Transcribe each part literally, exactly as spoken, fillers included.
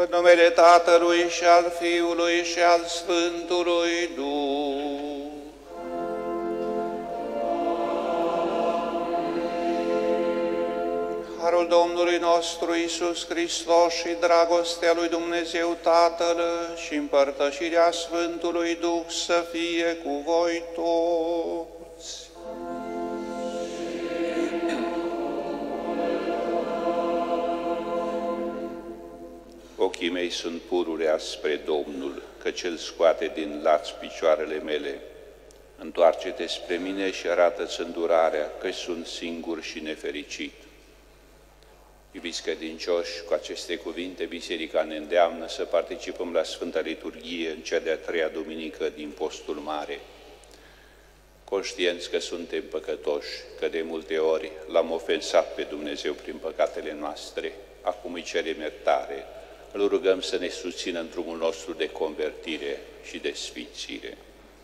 În numele Tatălui și al Fiului și al Sfântului Duh. Harul Domnului nostru Iisus Hristos și dragostea lui Dumnezeu Tatăl și împărtășirea Sfântului Duh să fie cu voi toți. Ochii mei sunt pururea spre Domnul, că Cel scoate din laț picioarele mele. Întoarce-te spre mine și arată-ți îndurarea, că sunt singur și nefericit. Iubiți credincioși, cu aceste cuvinte, Biserica ne îndeamnă să participăm la Sfânta Liturghie în cea de-a treia duminică din Postul Mare. Conștienți că suntem păcătoși, că de multe ori l-am ofensat pe Dumnezeu prin păcatele noastre, acum îi cerem iertare, îl rugăm să ne susțină în drumul nostru de convertire și de sfințire.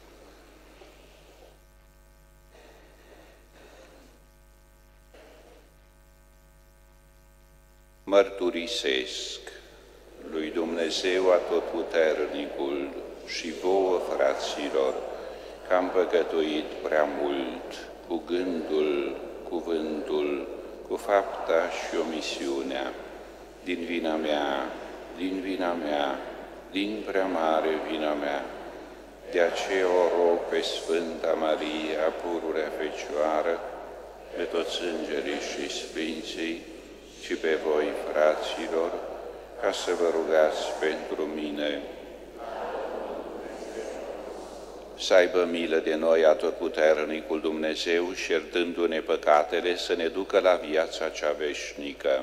Mărturisesc lui Dumnezeu Atotputernicul și vouă, fraților, că am păcătuit prea mult cu gândul, cuvântul, cu fapta și omisiunea, din vina mea, din vina mea, din prea mare vina mea. De aceea o rog pe Sfânta Maria, pururea Fecioară, pe toți îngerii și sfinții, și pe voi, fraților, ca să vă rugați pentru mine. Să aibă milă de noi Atotputernicul Dumnezeu și, iertându-ne păcatele, să ne ducă la viața cea veșnică.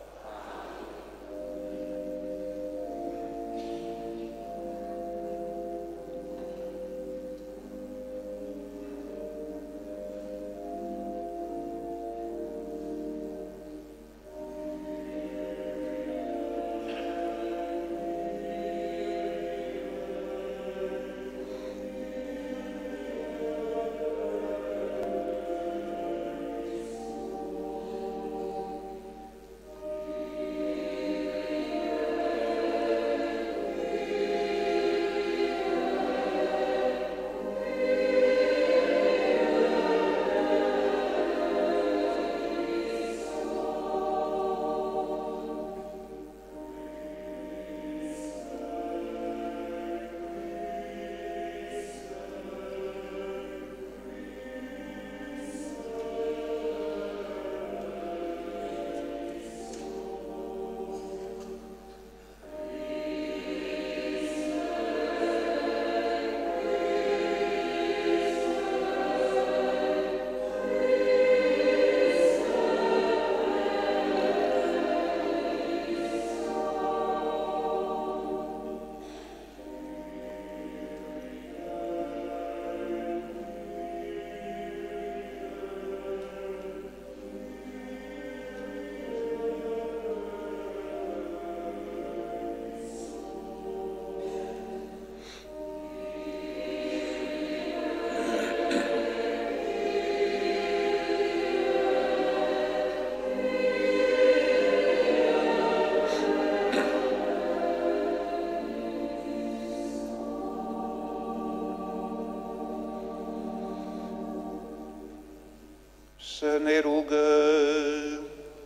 Să ne rugăm.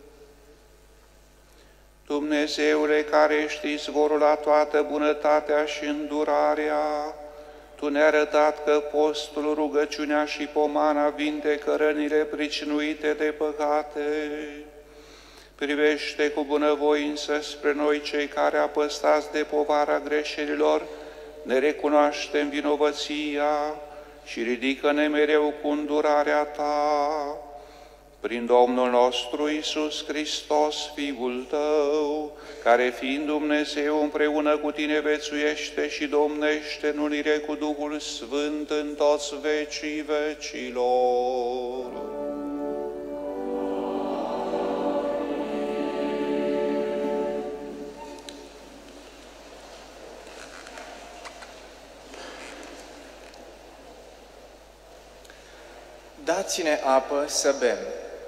Dumnezeule, care știi zvorul la toată bunătatea și îndurarea, Tu ne-ai arătat că postul, rugăciunea și pomana vindecă rănile pricinuite de păcate. Privește cu bunăvoință spre noi, cei care apăsați de povara greșelilor, ne recunoaștem vinovăția și ridică-ne mereu cu îndurarea Ta. Prin Domnul nostru Iisus Hristos, Fiul Tău, care fiind Dumnezeu împreună cu Tine vețuiește și domnește în unire cu Duhul Sfânt în toți vecii vecilor. Dați-ne apă să bem.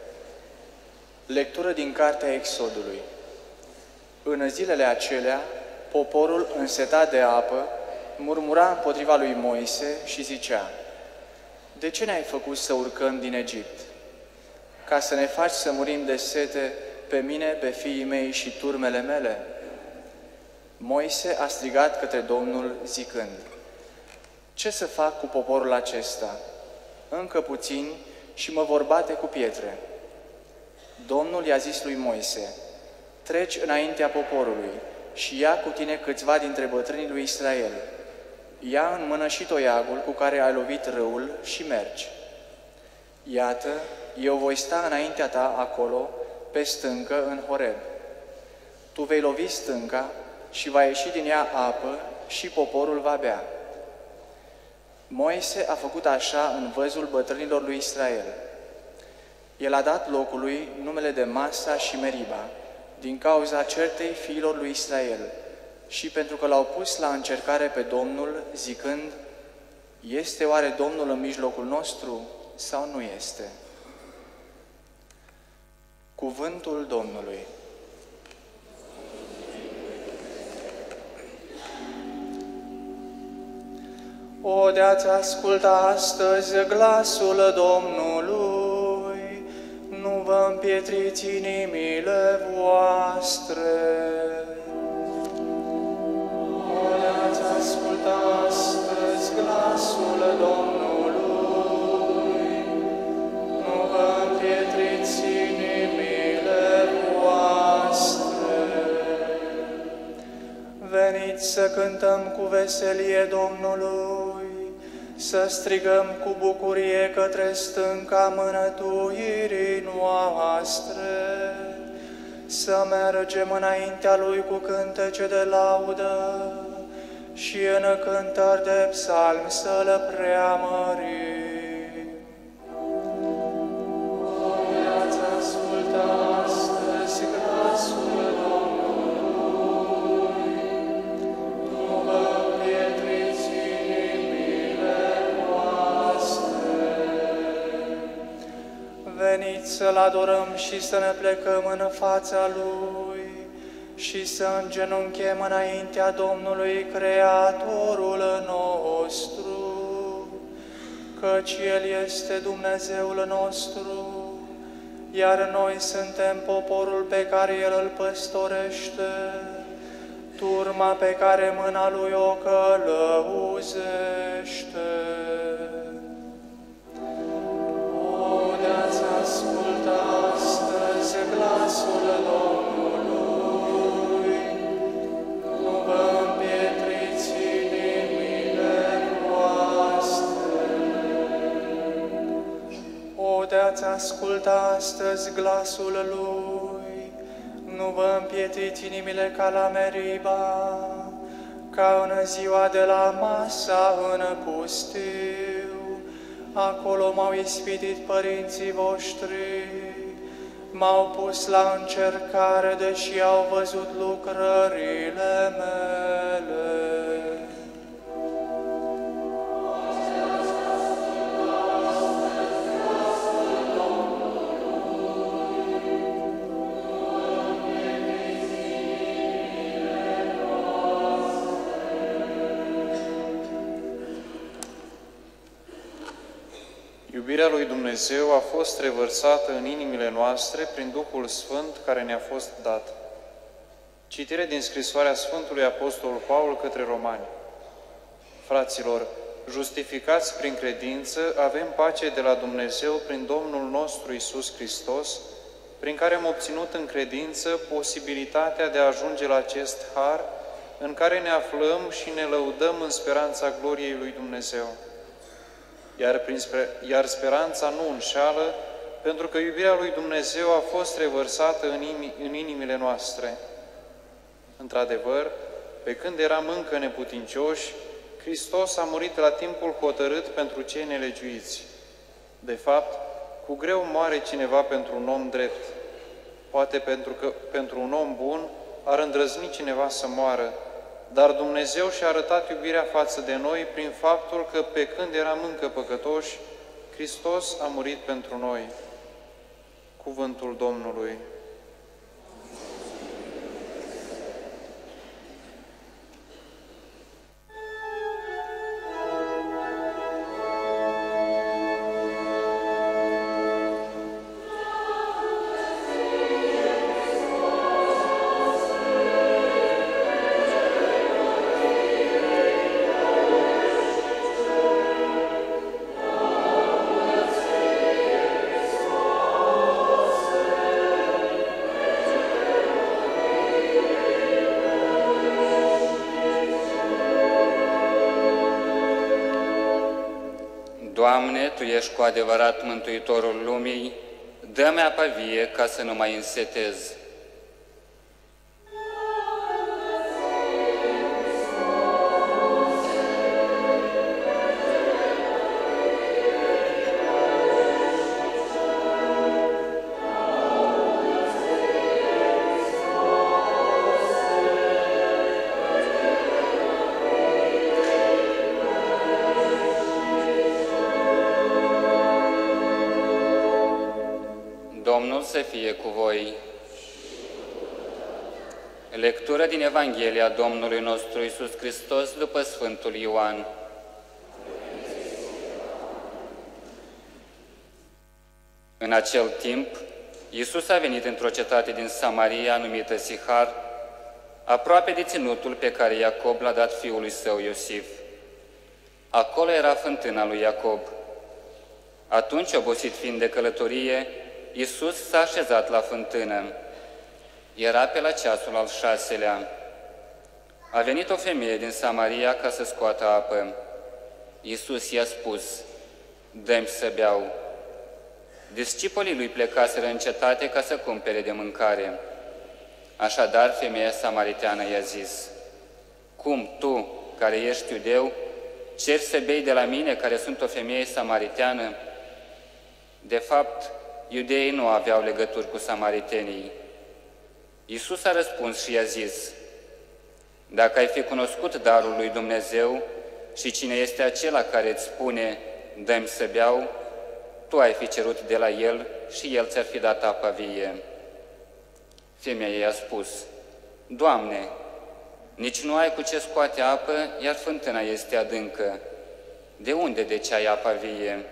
Lectură din Cartea Exodului. În zilele acelea, Poporul, însetat de apă, murmura împotriva lui Moise și zicea: De ce ne-ai făcut să urcăm din Egipt? Ca să ne faci să murim de sete pe mine, pe fiii mei și turmele mele? Moise a strigat către Domnul zicând: Ce să fac cu poporul acesta? Încă puțin și mă vor bate cu pietre. Domnul i-a zis lui Moise: Treci înaintea poporului și ia cu tine câțiva dintre bătrânii lui Israel. Ia în mână și toiagul cu care ai lovit râul și mergi. Iată, eu voi sta înaintea ta acolo, pe stâncă, în Horeb. Tu vei lovi stânca și va ieși din ea apă și poporul va bea. Moise a făcut așa în văzul bătrânilor lui Israel. El a dat locului numele de Masa și Meriba, din cauza certei fiilor lui Israel, și pentru că l-au pus la încercare pe Domnul, zicând: Este oare Domnul în mijlocul nostru sau nu este? Cuvântul Domnului. O, de-ați asculta astăzi glasul Domnului, nu vă împietriți inimile voastre. O, de-ați asculta astăzi glasul Domnului, nu vă împietriți inimile voastre. Veniți să cântăm cu veselie Domnului, să strigăm cu bucurie către stânca mânătuirii noastre, să mergem înaintea Lui cu cântece de laudă și în cântări de psalm să-L preamărim. O, de-ați asculta astăzi glasul Domnului, nu vă împietriți inimile voastre. Veniți să-L adorăm și să ne plecăm în fața Lui și să îngenunchem înaintea Domnului Creatorul nostru, căci El este Dumnezeul nostru, iar noi suntem poporul pe care El îl păstorește, turma pe care mâna Lui o călăuzește. O, de-ați asculta astăzi glasul Domnului, nu vă împietriți inimile voastre. O, de-ați asculta astăzi glasul Lui, nu vă împietriți inimile ca la Meriba, ca în ziua de la Masa în pustiu. Acolo m-au ispitit părinții voștri, m-au pus la încercare, deși au văzut lucrările mele. Iubirea lui Dumnezeu a fost revărsată în inimile noastre prin Duhul Sfânt care ne-a fost dat. Citire din scrisoarea Sfântului Apostol Paul către Romani. Fraților, justificați prin credință, avem pace de la Dumnezeu prin Domnul nostru Iisus Hristos, prin care am obținut în credință posibilitatea de a ajunge la acest har în care ne aflăm și ne lăudăm în speranța gloriei lui Dumnezeu. Iar, prin, iar speranța nu înșeală, pentru că iubirea lui Dumnezeu a fost revărsată în, imi, în inimile noastre. Într-adevăr, pe când eram încă neputincioși, Hristos a murit la timpul hotărât pentru cei nelegiuiți. De fapt, cu greu moare cineva pentru un om drept. Poate pentru că pentru un om bun ar îndrăzni cineva să moară, dar Dumnezeu și-a arătat iubirea față de noi prin faptul că, pe când eram încă păcătoși, Hristos a murit pentru noi. Cuvântul Domnului. Doamne, Tu ești cu adevărat Mântuitorul lumii, dă-mi apă vie ca să nu mai însetez. Domnul să fie cu voi. Lectură din Evanghelia Domnului nostru Iisus Hristos după Sfântul Ioan. În acel timp, Iisus a venit într-o cetate din Samaria numită Sihar, aproape de ținutul pe care Iacob l-a dat fiului său Iosif. Acolo era fântâna lui Iacob. Atunci, obosit fiind de călătorie, Iisus s-a așezat la fântână. Era pe la ceasul al șaselea. A venit o femeie din Samaria ca să scoată apă. Iisus i-a spus, dă-mi să beau. Discipolii lui plecaseră în cetate ca să cumpere de mâncare. Așadar, femeia samariteană i-a zis, cum tu, care ești iudeu, ceri să bei de la mine, care sunt o femeie samariteană? De fapt, iudeii nu aveau legături cu samaritenii. Iisus a răspuns și i-a zis, dacă ai fi cunoscut darul lui Dumnezeu și cine este acela care îți spune, dă-mi să beau, tu ai fi cerut de la el și el ți-ar fi dat apa vie. Femeia i-a spus, Doamne, nici nu ai cu ce scoate apă, iar fântâna este adâncă. De unde deci ai apa vie?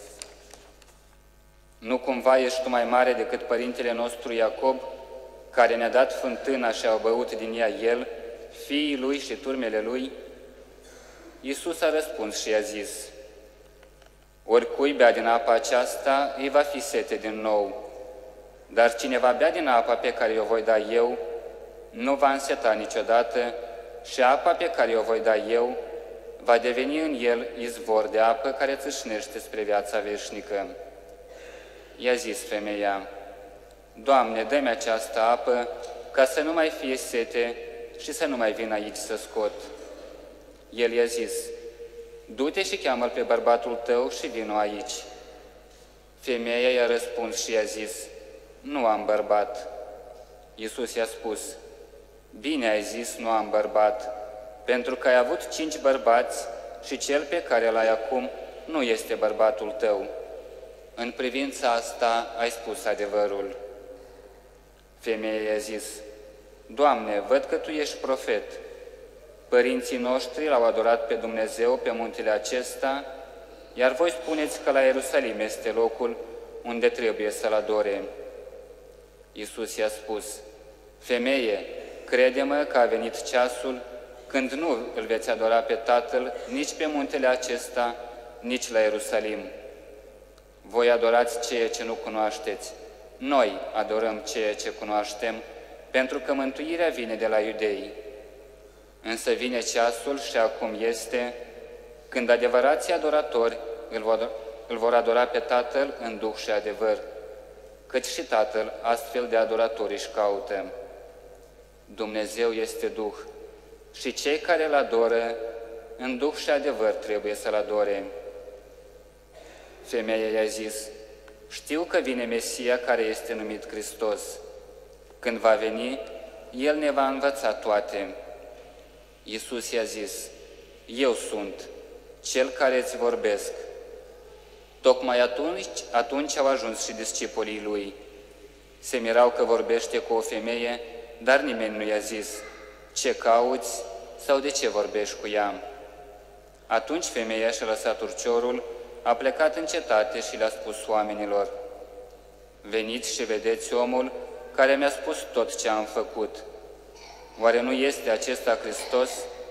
Nu cumva ești tu mai mare decât părintele nostru Iacob, care ne-a dat fântâna și a băut din ea el, fiii lui și turmele lui? Iisus a răspuns și i-a zis, oricui bea din apa aceasta, îi va fi sete din nou, dar cine va bea din apa pe care o voi da eu, nu va înseta niciodată și apa pe care o voi da eu va deveni în el izvor de apă care țâșnește spre viața veșnică. I-a zis femeia, Doamne, dă-mi această apă ca să nu mai fie sete și să nu mai vin aici să scot. El i-a zis, du-te și cheamă-l pe bărbatul tău și vino aici. Femeia i-a răspuns și i-a zis, nu am bărbat. Iisus i-a spus, bine ai zis, nu am bărbat, pentru că ai avut cinci bărbați și cel pe care l-ai acum nu este bărbatul tău. În privința asta ai spus adevărul. Femeia i-a zis, Doamne, văd că Tu ești profet. Părinții noștri l-au adorat pe Dumnezeu pe muntele acesta, iar voi spuneți că la Ierusalim este locul unde trebuie să-L adore. Iisus i-a spus, Femeie, crede-mă că a venit ceasul când nu îl veți adora pe Tatăl nici pe muntele acesta, nici la Ierusalim. Voi adorați ceea ce nu cunoașteți. Noi adorăm ceea ce cunoaștem, pentru că mântuirea vine de la iudei. Însă vine ceasul și acum este, când adevărații adoratori îl vor, îl vor adora pe Tatăl în duh și adevăr, căci și Tatăl astfel de adoratori își caută. Dumnezeu este Duh și cei care îl adoră în duh și adevăr trebuie să-L adore. Femeia i-a zis, știu că vine Mesia care este numit Hristos. Când va veni, El ne va învăța toate. Iisus i-a zis, eu sunt Cel care îți vorbesc. Tocmai atunci, atunci au ajuns și discipolii Lui. Se mirau că vorbește cu o femeie, dar nimeni nu i-a zis, ce cauți sau de ce vorbești cu ea? Atunci femeia și-a lăsat urciorul, a plecat în cetate și le-a spus oamenilor, veniți și vedeți omul care mi-a spus tot ce am făcut. Oare nu este acesta Hristos?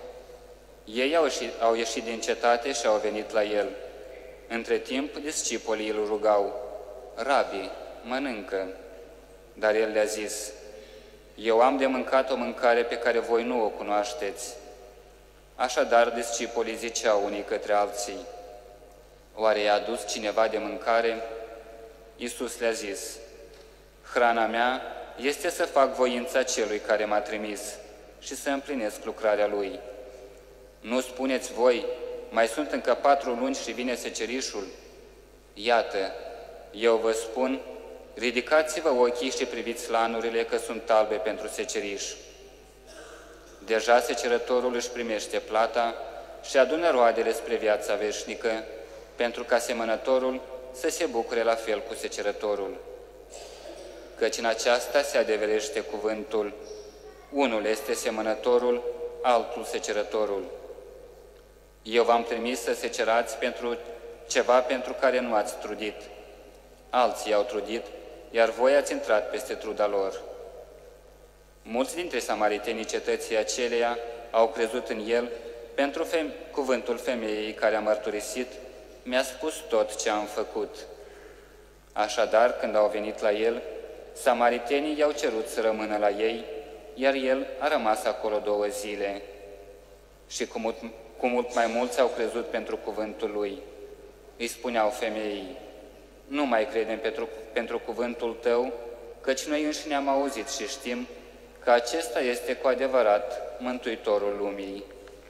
Ei au ieșit, au ieșit din cetate și au venit la El. Între timp, discipolii îl rugau, Rabi, mănâncă. Dar El le-a zis, eu am de mâncat o mâncare pe care voi nu o cunoașteți. Așadar, discipolii ziceau unii către alții, Oare i-a adus cineva de mâncare? Iisus le-a zis: hrana mea este să fac voința celui care m-a trimis și să împlinesc lucrarea lui. Nu spuneți voi, mai sunt încă patru luni și vine secerișul? Iată, eu vă spun, ridicați-vă ochii și priviți lanurile că sunt albe pentru seceriș. Deja secerătorul își primește plata și adună roadele spre viața veșnică, pentru ca semănătorul să se bucure la fel cu secerătorul. Căci în aceasta se adeverește cuvântul: unul este semănătorul, altul secerătorul. Eu v-am trimis să secerați pentru ceva pentru care nu ați trudit. Alții au trudit, iar voi ați intrat peste truda lor. Mulți dintre samaritenii cetății aceleia au crezut în el pentru feme cuvântul femeii care a mărturisit: mi-a spus tot ce am făcut. Așadar, când au venit la el, samaritenii i-au cerut să rămână la ei, iar el a rămas acolo două zile. Și cu mult, cu mult mai mulți au crezut pentru cuvântul lui. Îi spuneau femeii: nu mai credem pentru, pentru cuvântul tău, căci noi înșine am auzit și știm că acesta este cu adevărat Mântuitorul lumii.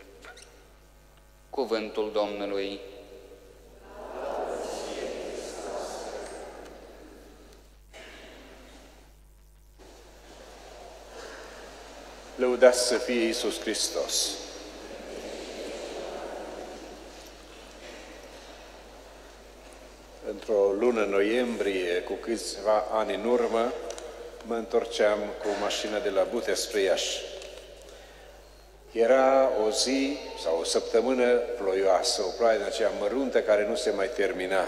Cuvântul Domnului. Lăudați să fie Iisus Hristos! Într-o lună noiembrie, cu câțiva ani în urmă, mă întorceam cu mașina de la Butea spre Iași. Era o zi sau o săptămână ploioasă, o ploaie din aceea măruntă care nu se mai termina.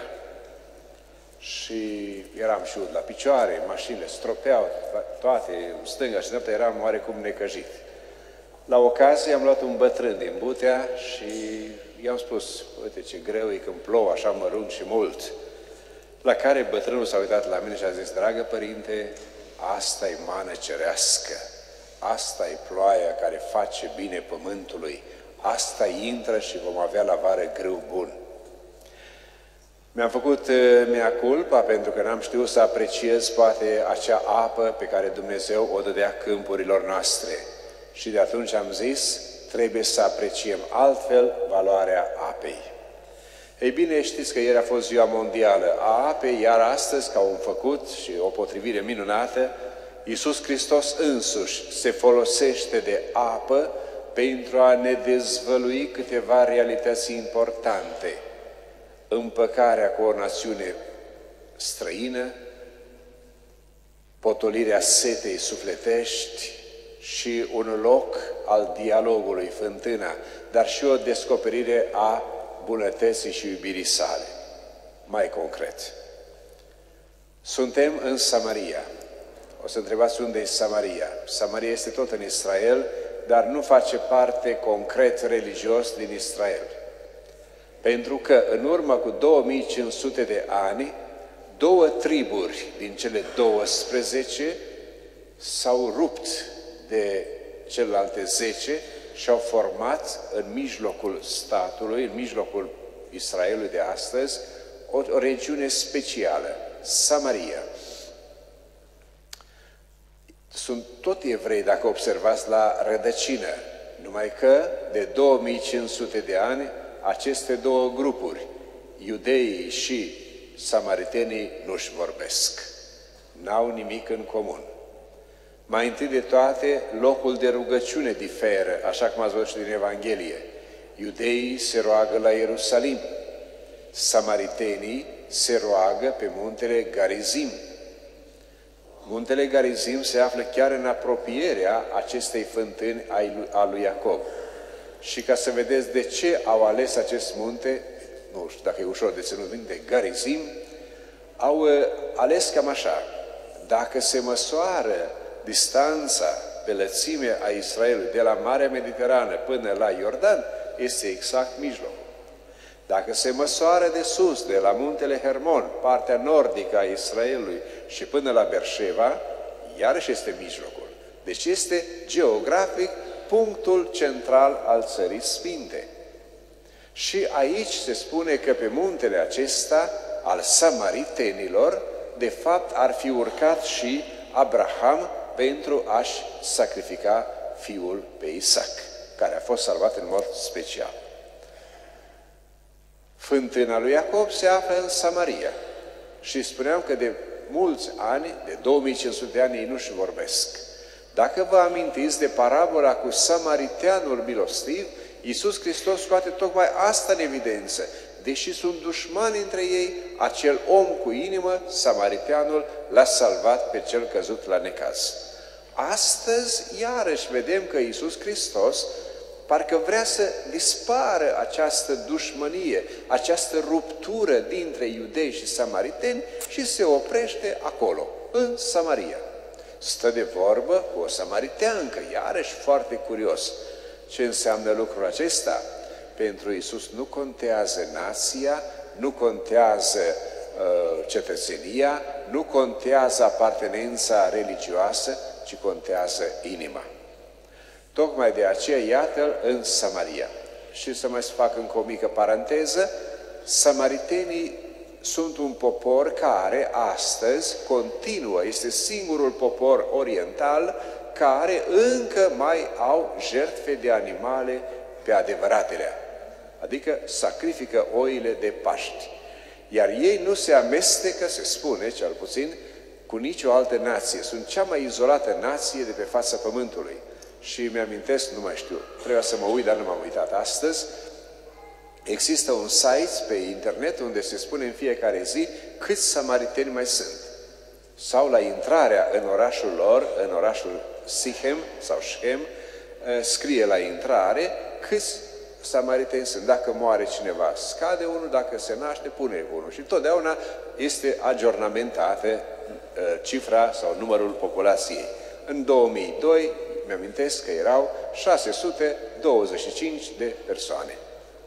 Și eram și ud la picioare, mașinile stropeau toate, în stânga și dreapta, eram oarecum necăjit. La ocazie am luat un bătrân din Butea și i-am spus: uite ce greu e când plouă așa mărunt și mult. La care bătrânul s-a uitat la mine și a zis: dragă părinte, asta e mană cerească, asta e ploaia care face bine pământului, asta intră și vom avea la vară grâu bun. Mi-am făcut mea culpa pentru că n-am știut să apreciez poate acea apă pe care Dumnezeu o dădea câmpurilor noastre. Și de atunci am zis, trebuie să apreciem altfel valoarea apei. Ei bine, știți că ieri a fost ziua mondială a apei, iar astăzi, ca un făcut și o potrivire minunată, Iisus Hristos însuși se folosește de apă pentru a ne dezvălui câteva realități importante. Împăcarea cu o națiune străină, potolirea setei sufletești și un loc al dialogului, fântâna, dar și o descoperire a bunătății și iubirii sale. Mai concret, suntem în Samaria. O să întrebați unde e Samaria. Samaria este tot în Israel, dar nu face parte concret religios din Israel. Pentru că în urmă cu două mii cinci sute de ani, două triburi din cele douăsprezece s-au rupt de celelalte zece și au format în mijlocul statului, în mijlocul Israelului de astăzi, o, o regiune specială, Samaria. Sunt tot evrei, dacă observați, la rădăcină, numai că de două mii cinci sute de ani aceste două grupuri, iudeii și samaritenii, nu-și vorbesc. N-au nimic în comun. Mai întâi de toate, locul de rugăciune diferă, așa cum ați văzut și din Evanghelie. Iudeii se roagă la Ierusalim, samaritenii se roagă pe muntele Garizim. Muntele Garizim se află chiar în apropierea acestei fântâni a lui Iacov. Și ca să vedeți de ce au ales acest munte, nu știu dacă e ușor de ținut minte, Garizim, au ales cam așa: dacă se măsoară distanța pe lățime a Israelului de la Marea Mediterană până la Iordan, este exact mijlocul. Dacă se măsoară de sus, de la muntele Hermon, partea nordică a Israelului și până la Berșeva, iarăși este mijlocul. Deci este geografic punctul central al țării sfinte. Și aici se spune că pe muntele acesta al samaritenilor, de fapt, ar fi urcat și Abraham pentru a-și sacrifica fiul pe Isaac, care a fost salvat în mod special. Fântâna lui Iacob se află în Samaria și spuneam că de mulți ani, de două mii cinci sute de ani, ei nu-și vorbesc. Dacă vă amintiți de parabola cu samariteanul milostiv, Iisus Hristos scoate tocmai asta în evidență. Deși sunt dușmani între ei, acel om cu inimă, samariteanul, l-a salvat pe cel căzut la necaz. Astăzi, iarăși, vedem că Iisus Hristos parcă vrea să dispară această dușmănie, această ruptură dintre iudei și samariteni și se oprește acolo, în Samaria. Stă de vorbă cu o samariteancă, iarăși foarte curios. Ce înseamnă lucrul acesta? Pentru Iisus nu contează nația, nu contează uh, cetățenia, nu contează apartenența religioasă, ci contează inima. Tocmai de aceea, iată-l în Samaria. Și să mai fac încă o mică paranteză, samaritenii sunt un popor care astăzi continuă, este singurul popor oriental care încă mai au jertfe de animale pe adevăratele, adică sacrifică oile de Paști. Iar ei nu se amestecă, se spune, cel puțin, cu nicio altă nație. Sunt cea mai izolată nație de pe fața Pământului. Și mi-amintesc, nu mai știu, trebuia să mă uit, dar nu m-am uitat astăzi, există un site pe internet unde se spune în fiecare zi câți samariteni mai sunt. Sau la intrarea în orașul lor, în orașul Sichem sau Shem, scrie la intrare câți samariteni sunt. Dacă moare cineva, scade unul, dacă se naște, pune unul. Și totdeauna este aggiornamentată cifra sau numărul populației. În două mii doi, mi-amintesc că erau șase sute douăzeci și cinci de persoane.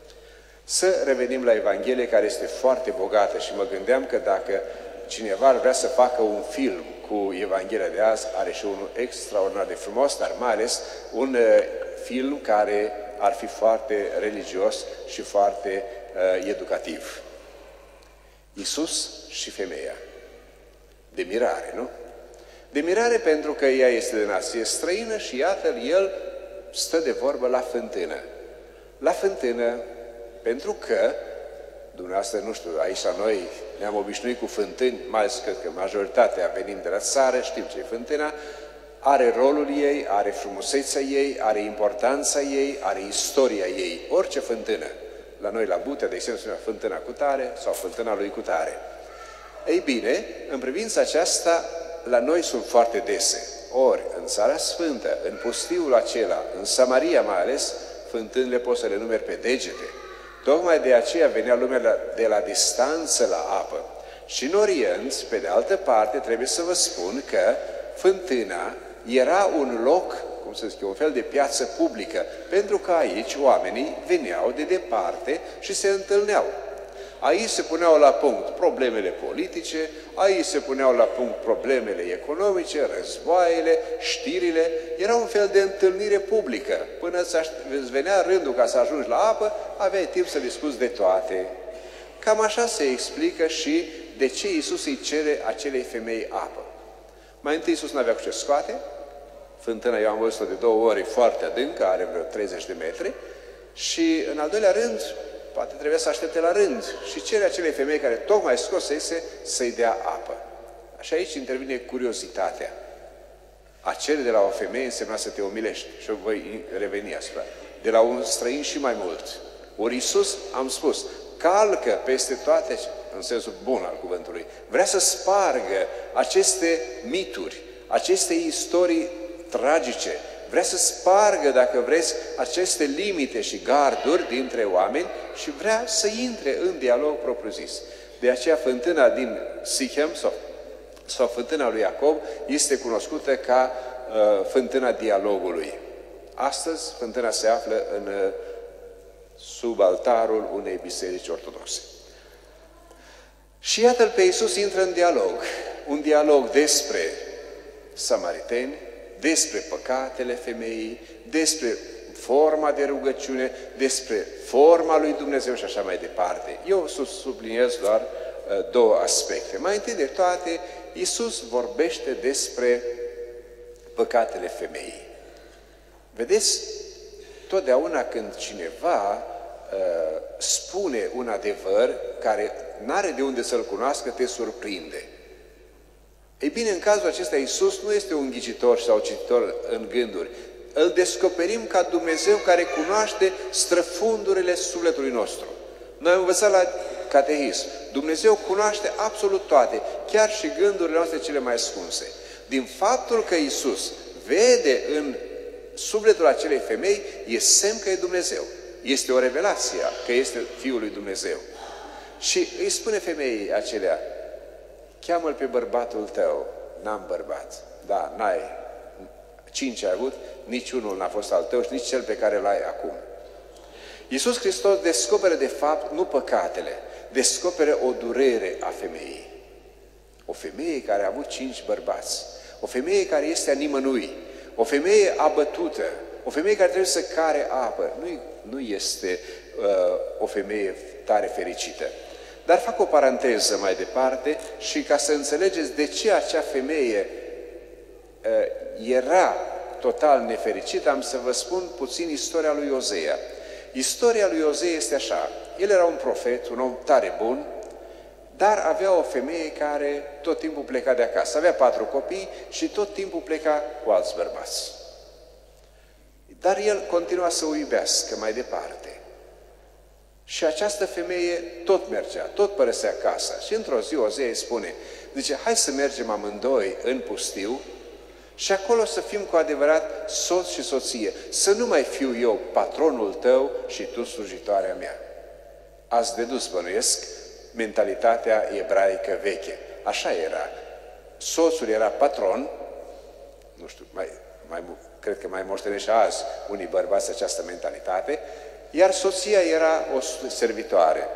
Să revenim la Evanghelie, care este foarte bogată și mă gândeam că dacă cineva ar vrea să facă un film cu Evanghelia de azi, are și unul extraordinar de frumos, dar mai ales un uh, film care ar fi foarte religios și foarte uh, educativ. Iisus și femeia. De mirare, nu? De mirare pentru că ea este de nație străină și iată-l, el stă de vorbă la fântână. La fântână, pentru că, dumneavoastră, nu știu, aici la noi ne-am obișnuit cu fântâni, mai ales cred că majoritatea venim de la țară, știm ce e fântâna, are rolul ei, are frumusețea ei, are importanța ei, are istoria ei, orice fântână. La noi, la Butea, de exemplu, se numea fântâna cu tare sau fântâna lui cu tare. Ei bine, în privința aceasta, la noi sunt foarte dese. Ori, în Țara Sfântă, în pustiul acela, în Samaria mai ales, fântânile poți să le numeri pe degete. Tocmai de aceea venea lumea de la distanță la apă. Și în Orient, pe de altă parte, trebuie să vă spun că fântâna era un loc, cum să zic, un fel de piață publică, pentru că aici oamenii veneau de departe și se întâlneau. Aici se puneau la punct problemele politice, aici se puneau la punct problemele economice, războaiele, știrile. Era un fel de întâlnire publică. Până îți venea rândul ca să ajungi la apă, aveai timp să discuți de toate. Cam așa se explică și de ce Iisus îi cere acelei femei apă. Mai întâi Iisus n-avea cu ce scoate. Fântâna, eu am văzut-o de două ori, foarte adâncă, are vreo treizeci de metri. Și în al doilea rând, poate trebuia să aștepte la rând și cere acelei femei care tocmai scosese să-i dea apă. Și aici intervine curiozitatea. A cere de la o femeie însemna să te umilești. Și eu voi reveni asupra. De la un străin și mai mult. Ori Iisus, am spus, calcă peste toate, în sensul bun al cuvântului, vrea să spargă aceste mituri, aceste istorii tragice, vrea să spargă, dacă vreți, aceste limite și garduri dintre oameni și vrea să intre în dialog propriu-zis. De aceea fântâna din Sichem sau, sau fântâna lui Iacob este cunoscută ca uh, fântâna dialogului. Astăzi fântâna se află în, uh, sub altarul unei biserici ortodoxe. Și iată-l pe Iisus intră în dialog. Un dialog despre samariteni, despre păcatele femeii, despre forma de rugăciune, despre forma lui Dumnezeu și așa mai departe. Eu subliniez doar uh, două aspecte. Mai întâi de toate, Iisus vorbește despre păcatele femeii. Vedeți, totdeauna când cineva uh, spune un adevăr care n-are de unde să-l cunoască, te surprinde. Ei bine, în cazul acesta, Iisus nu este un ghicitor sau cititor în gânduri. Îl descoperim ca Dumnezeu care cunoaște străfundurile sufletului nostru. Noi am învățat la catehism. Dumnezeu cunoaște absolut toate, chiar și gândurile noastre cele mai ascunse. Din faptul că Iisus vede în sufletul acelei femei, e semn că e Dumnezeu. Este o revelație că este Fiul lui Dumnezeu. Și îi spune femeii acelea, cheamă-l pe bărbatul tău. N-am bărbat. Da, n-ai. Cinci ai avut, niciunul n-a fost al tău și nici cel pe care l-ai acum. Iisus Hristos descoperă de fapt nu păcatele, descoperă o durere a femeii. O femeie care a avut cinci bărbați, o femeie care este a nimănui, o femeie abătută, o femeie care trebuie să care apă. Nu, nu este uh, o femeie tare fericită. Dar fac o paranteză mai departe și ca să înțelegeți de ce acea femeie uh, era total nefericită, am să vă spun puțin istoria lui Ozea. Istoria lui Ozea este așa. El era un profet, un om tare bun, dar avea o femeie care tot timpul pleca de acasă. Avea patru copii și tot timpul pleca cu alți bărbați. Dar el continua să o iubească mai departe. Și această femeie tot mergea, tot părăsea casa. Și într-o zi Ozea îi spune, zice, hai să mergem amândoi în pustiu și acolo să fim cu adevărat soț și soție. Să nu mai fiu eu patronul tău și tu slujitoarea mea. Ați dedus, bănuiesc, mentalitatea ebraică veche. Așa era. Soțul era patron, nu știu, mai, mai, cred că mai moștenește azi unii bărbați această mentalitate, iar soția era o servitoare.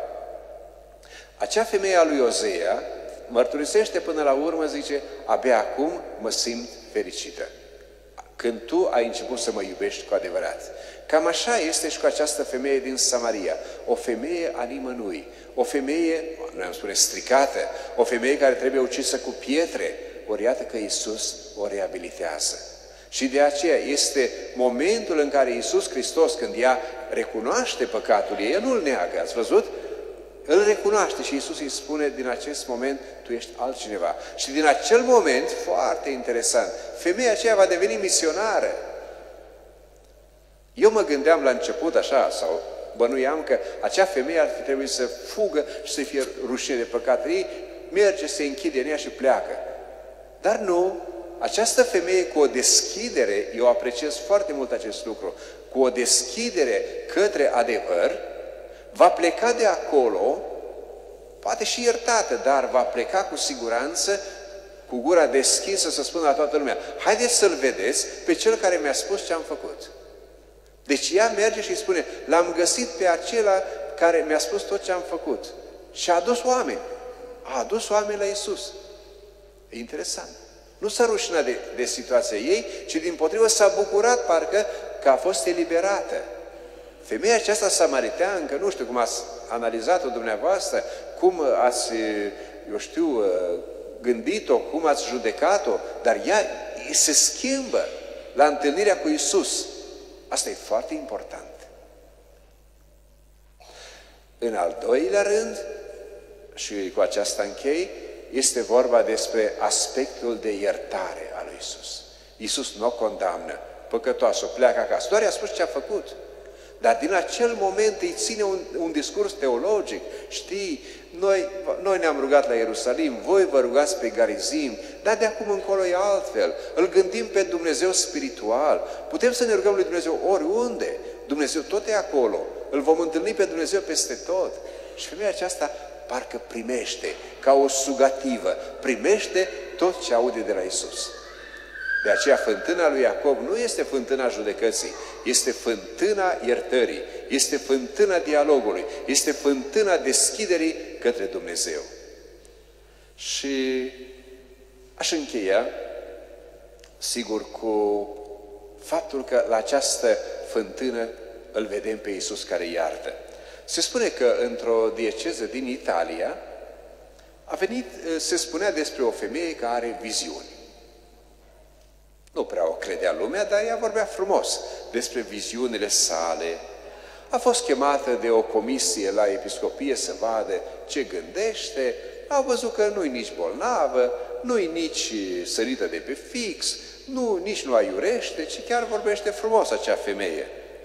Acea femeie a lui Ozea mărturisește până la urmă, zice, abia acum mă simt fericită. Când tu ai început să mă iubești cu adevărat. Cam așa este și cu această femeie din Samaria. O femeie a nimănui. O femeie, noi am spune, stricată. O femeie care trebuie ucisă cu pietre. Ori iată că Iisus o reabilitează. Și de aceea este momentul în care Iisus Hristos, când ea recunoaște păcatul ei, el nu-l neagă, ați văzut? Îl recunoaște și Iisus îi spune, din acest moment, tu ești altcineva. Și din acel moment, foarte interesant, femeia aceea va deveni misionară. Eu mă gândeam la început așa, sau bănuiam că acea femeie ar fi trebuit să fugă și să fie rușine de păcat. Ei merge, se închide în ea și pleacă. Dar nu, această femeie cu o deschidere, eu apreciez foarte mult acest lucru, cu o deschidere către adevăr, va pleca de acolo, poate și iertată, dar va pleca cu siguranță, cu gura deschisă să spună la toată lumea, haideți să-l vedeți pe cel care mi-a spus ce am făcut. Deci ea merge și îi spune, l-am găsit pe acela care mi-a spus tot ce am făcut. Și a adus oameni. A adus oameni la Iisus. E interesant. Nu s-a rușinat de, de situația ei, ci dimpotrivă s-a bucurat parcă că a fost eliberată. Femeia aceasta samariteancă, nu știu cum ați analizat-o dumneavoastră, cum ați, eu știu, gândit-o, cum ați judecat-o, dar ea se schimbă la întâlnirea cu Iisus. Asta e foarte important. În al doilea rând, și cu aceasta închei, este vorba despre aspectul de iertare al lui Iisus. Iisus nu o condamnă, păcătoasă, pleacă acasă, doar i-a spus ce a făcut. Dar din acel moment îi ține un, un discurs teologic. Știi, noi, noi ne-am rugat la Ierusalim, voi vă rugați pe Garizim, dar de acum încolo e altfel. Îl gândim pe Dumnezeu spiritual. Putem să ne rugăm lui Dumnezeu oriunde. Dumnezeu tot e acolo. Îl vom întâlni pe Dumnezeu peste tot. Și femeia aceasta parcă primește, ca o sugativă, primește tot ce aude de la Iisus. De aceea fântâna lui Iacob nu este fântâna judecății, este fântâna iertării, este fântâna dialogului, este fântâna deschiderii către Dumnezeu. Și aș încheia, sigur, cu faptul că la această fântână îl vedem pe Iisus care iartă. Se spune că într-o dieceză din Italia a venit, se spunea despre o femeie care are viziuni. Nu prea o credea lumea, dar ea vorbea frumos despre viziunile sale. A fost chemată de o comisie la episcopie să vadă ce gândește. Au văzut că nu-i nici bolnavă, nu-i nici sărită de pe fix, nu, nici nu aiurește, ci chiar vorbește frumos acea femeie.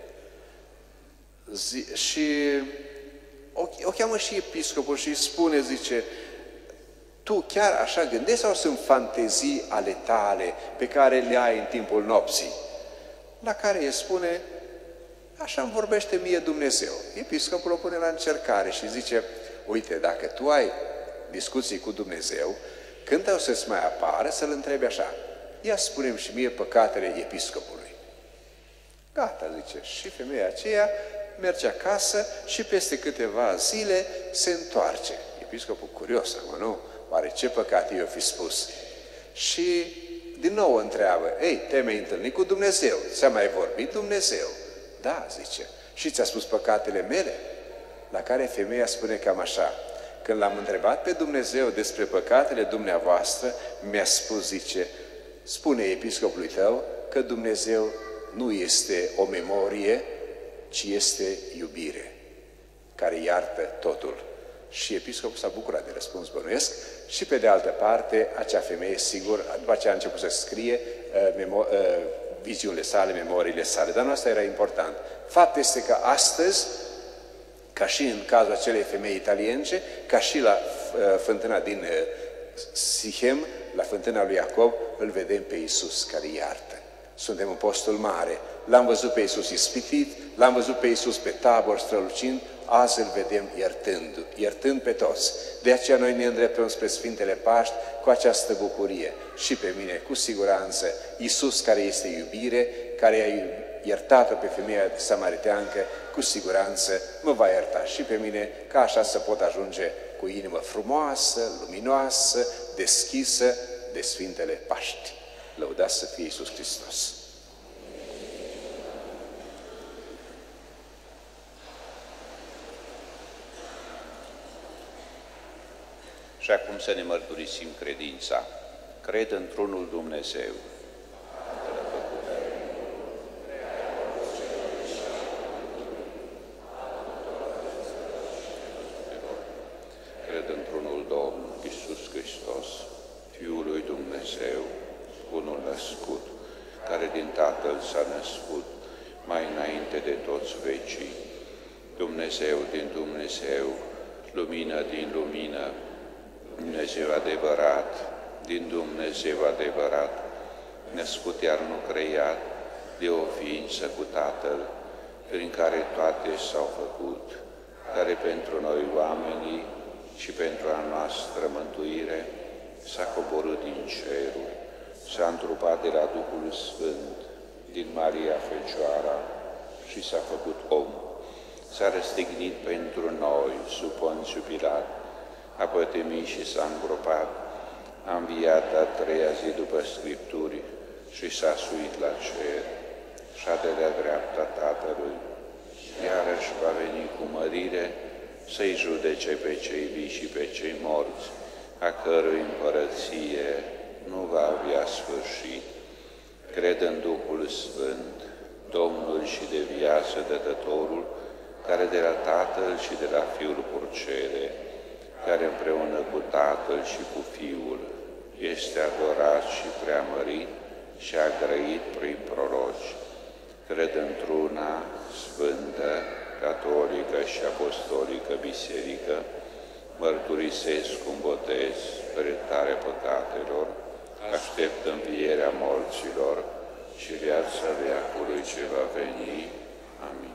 Zi, și o, o cheamă și episcopul și îi spune, zice, tu chiar așa gândești sau sunt fantezii ale tale pe care le ai în timpul nopții? La care îi spune, așa îmi vorbește mie Dumnezeu. Episcopul o pune la încercare și zice, uite, dacă tu ai discuții cu Dumnezeu, când o să-ți mai apară, să-L întrebi așa, ia spune-mi și mie păcatele episcopului. Gata, zice, și femeia aceea merge acasă și peste câteva zile se întoarce. Episcopul curios, acum, nu? Oare ce păcat i-o fi spus? Și din nou întreabă, ei, te-ai întâlnit cu Dumnezeu? Ți-a mai vorbit Dumnezeu? Da, zice, și ți-a spus păcatele mele? La care femeia spune cam așa, când l-am întrebat pe Dumnezeu despre păcatele dumneavoastră, mi-a spus, zice, spune episcopului tău că Dumnezeu nu este o memorie, ci este iubire, care iartă totul. Și episcopul s-a bucurat de răspuns, bănuiesc, și pe de altă parte, acea femeie, sigur, după aceea a început să scrie uh, memo- uh, viziunile sale, memoriile sale, dar nu asta era important. Fapt este că astăzi, ca și în cazul acelei femei italience, ca și la uh, fântâna din uh, Sichem, la fântâna lui Iacob, îl vedem pe Iisus care iartă. Suntem în postul mare, l-am văzut pe Iisus ispitit, l-am văzut pe Iisus pe tabor strălucind, azi îl vedem iertând, iertând pe toți. De aceea noi ne îndreptăm spre Sfintele Paști cu această bucurie. Și pe mine, cu siguranță, Iisus care este iubire, care a iertat-o pe femeia samariteancă, cu siguranță mă va ierta și pe mine, ca așa să pot ajunge cu inimă frumoasă, luminoasă, deschisă de Sfintele Paști. Lăudați să fie Iisus Hristos! Și acum să ne mărturisim credința. Cred într-unul Dumnezeu. Cred într-unul Domn, Iisus Hristos, Fiul lui Dumnezeu, unul născut, care din Tatăl s-a născut mai înainte de toți vecii, Dumnezeu din Dumnezeu, lumină din lumină, Dumnezeu adevărat, din Dumnezeu adevărat, născut iar nu creat, de o ființă cu Tatăl, prin care toate s-au făcut, care pentru noi oamenii și pentru a noastră mântuire s-a coborât din ceruri, s-a întrupat de la Duhul Sfânt, din Maria Fecioara și s-a făcut om. S-a răstignit pentru noi sub Ponțiu Pilat, a pătimit și s-a îngropat, a înviat a treia zi după Scripturi și s-a suit la cer, șade de-a dreapta Tatălui, iarăși va veni cu mărire să-i judece pe cei vii și pe cei morți, a cărui împărăție nu va avea sfârșit. Cred în Duhul Sfânt, Domnul și de viață dătătorul, care de la Tatăl și de la Fiul purcede, care împreună cu Tatăl și cu Fiul este adorat și preamărit și a grăit prin proroci. Cred într-una sfântă, catolică și apostolică biserică, mărturisesc un botez spre iertarea păcatelor, aștept învierea morților și viața veacului ce va veni. Amin.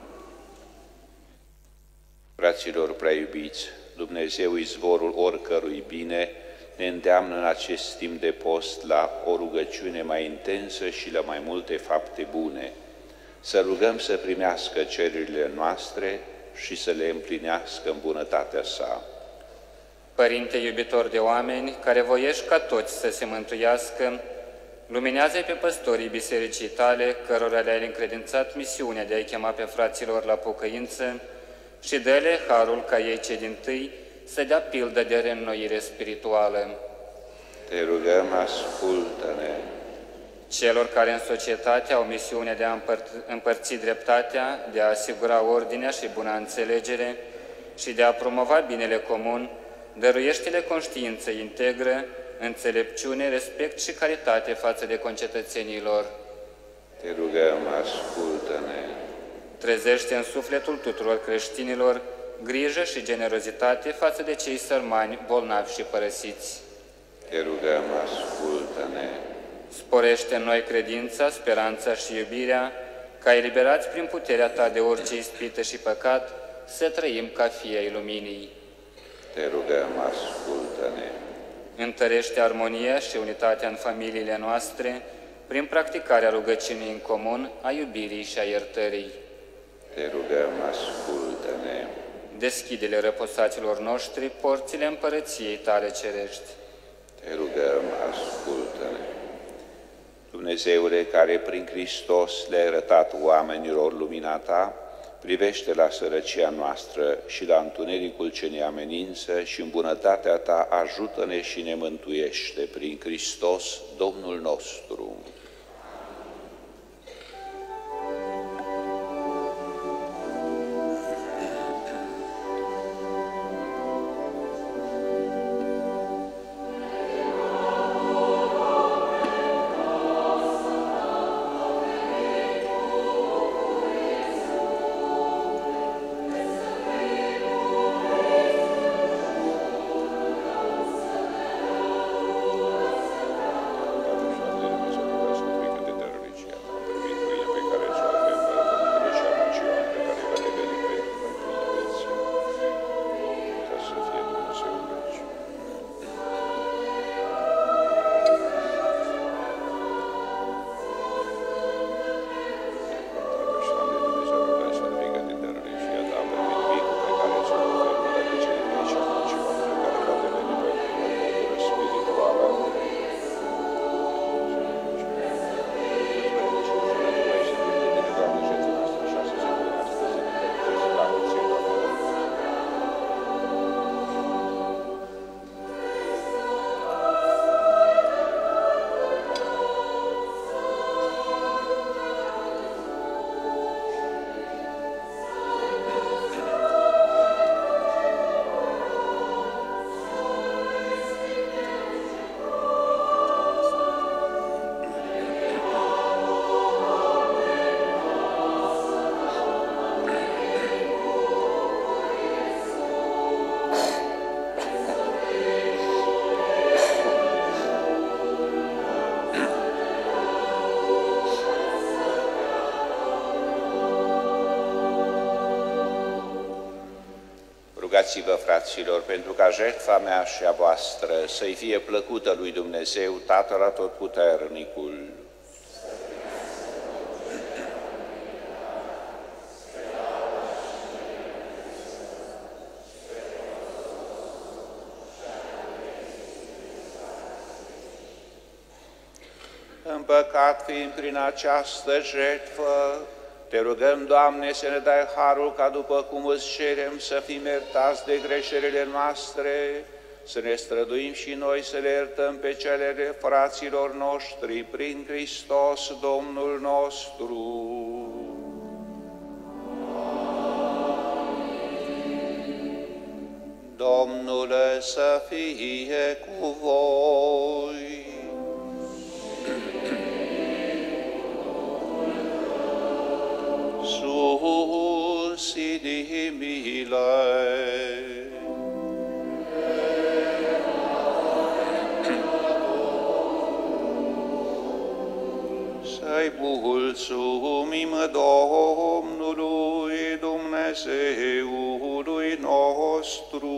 Fraților prea iubiți, Dumnezeu, izvorul oricărui bine, ne îndeamnă în acest timp de post la o rugăciune mai intensă și la mai multe fapte bune. Să rugăm să primească cererile noastre și să le împlinească în bunătatea sa. Părinte iubitor de oameni, care voiești ca toți să se mântuiască, Luminează-i pe păstorii bisericii tale, cărora le-ai încredințat misiunea de a-i chema pe fraților la pocăință și dă-le harul ca ei cei dintâi să dea pildă de reînnoire spirituală. Te rugăm, ascultă-ne. Celor care în societate au misiunea de a împăr- împărți dreptatea, de a asigura ordinea și buna înțelegere și de a promova binele comun, dăruiește-le conștiință integră, înțelepciune, respect și caritate față de concetățenii lor. Te rugăm, ascultă-ne. Trezește în sufletul tuturor creștinilor grijă și generozitate față de cei sărmani, bolnavi și părăsiți. Te rugăm, ascultă-ne. Sporește în noi credința, speranța și iubirea, ca eliberați prin puterea ta de orice ispită și păcat, să trăim ca fii ai luminii. Te rugăm, ascultă-ne. Întărește armonia și unitatea în familiile noastre, prin practicarea rugăciunii în comun, a iubirii și a iertării. Te rugăm, ascultă-ne. Deschide-le răposaților noștri porțile împărăției tale cerești. Te rugăm, ascultă-ne. Dumnezeule, care prin Hristos le-ai arătat oamenilor lumina ta, privește la sărăcia noastră și la întunericul ce ne amenință și în bunătatea ta ajută-ne și ne mântuiește prin Hristos, Domnul nostru. Rugați-vă, fraților, pentru ca jertfa mea și a voastră să-i fie plăcută lui Dumnezeu, Tatăl Atotputernicul. Împăcat fiind prin această jertfă, te rugăm, Doamne, să ne dai harul ca după cum îți cerem să fim iertați de greșelile noastre, să ne străduim și noi să le iertăm pe cele fraților noștri prin Hristos, Domnul nostru. Domnul să fie cu voi. Sus inimile. Să-i mulțumim Domnului Dumnezeului nostru.